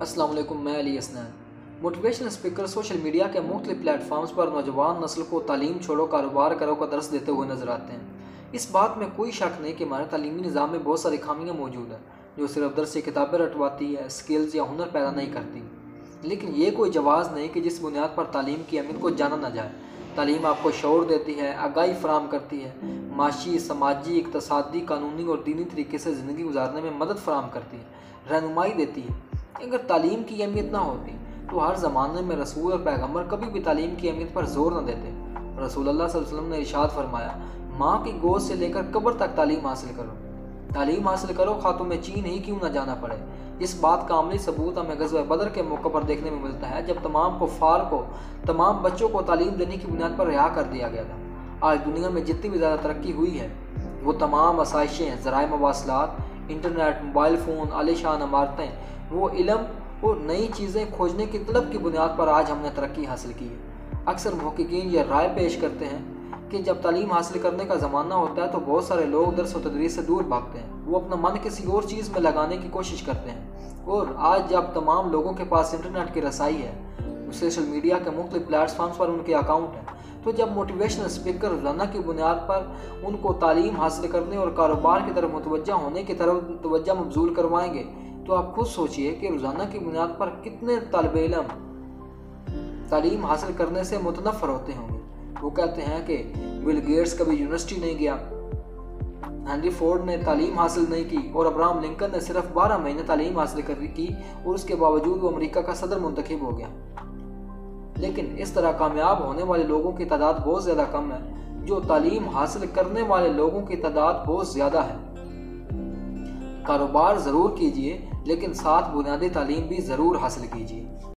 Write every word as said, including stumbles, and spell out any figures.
अस्सलाम वालेकुम, मैं Ali Hasnain. Motivational speaker social media के मुख्तलिफ प्लेटफॉर्म्स पर नौजवान नस्ल को तालीम छोड़ो कारोबार करो का दर्स देते हुए नजर आते हैं। इस बात में कोई शक नहीं कि हमारे तालीमी निज़ाम में बहुत सारी खामियाँ मौजूद हैं जो सिर्फ दरस से किताबें रटवाती है, स्किल्स या हुनर पैदा नहीं करती। लेकिन ये कोई जवाज़ नहीं कि जिस बुनियाद पर तालीम की अहमियत को जाना न जाए। तालीम आपको शऊर देती है, आगाही फराहम करती है, माशी, समाजी, इक़्तिसादी, कानूनी और दीनी तरीके से ज़िंदगी गुजारने में मदद फराहम करती है, रहनुमाई देती है। अगर तालीम की अहमियत ना होती तो हर ज़माने में रसूल और पैगम्बर कभी भी तालीम की अहमियत पर जोर न देते। रसूल अल्लाह सल्लल्लाहु अलैहि वसल्लम ने इरशाद फरमाया, माँ की गोद से लेकर कब्र तक तालीम हासिल करो। तालीम हासिल करो खा तुम्हें चीन ही क्यों न जाना पड़े। इस बात का अमली सबूत हमें ग़ज़वा बदर के मौके पर देखने में मिलता है, जब तमाम कुफ़ार को तमाम बच्चों को तालीम देने की बुनियाद पर रिहा कर दिया गया था। आज दुनिया में जितनी भी ज़्यादा तरक्की हुई है वो तमाम आसाइशें, ज़राए मवासलात, इंटरनेट, मोबाइल फ़ोन, आलीशान इमारतें, वो इल्म और नई चीज़ें खोजने की तलब की बुनियाद पर आज हमने तरक्की हासिल की है। अक्सर मुहक्किकीन ये राय पेश करते हैं कि जब तालीम हासिल करने का ज़माना होता है तो बहुत सारे लोग दर्स और तदरीस से दूर भागते हैं, वो अपना मन किसी और चीज़ में लगाने की कोशिश करते हैं। और आज जब तमाम लोगों के पास इंटरनेट की रसाई है, सोशल मीडिया के मुख्तलिफ प्लेटफॉर्म्स पर उनके अकाउंट हैं, तो जब मोटिवेशनल स्पीकर रोज़ाना की बुनियाद पर उनको तालीम हासिल करने और कारोबार की तरफ मुतवज्जा होने की तरफ तवज्जो मबजूल करवाएंगे, तो आप खुद सोचिए कि रोज़ाना की बुनियाद पर कितने तालिब इल्म तालीम हासिल करने से मुतनफ़र होते होंगे। वो कहते हैं कि बिल गेट्स कभी यूनिवर्सिटी नहीं गया, हेनरी फोर्ड ने तालीम हासिल नहीं की और अब्राहम लिंकन ने सिर्फ बारह महीने तालीम हासिल कर की और उसके बावजूद वो अमेरिका का सदर मुंतखब हो गया। लेकिन इस तरह कामयाब होने वाले लोगों की तादाद बहुत ज़्यादा कम है, जो तालीम हासिल करने वाले लोगों की तादाद बहुत ज़्यादा है। कारोबार ज़रूर कीजिए, लेकिन साथ बुनियादी तालीम भी ज़रूर हासिल कीजिए।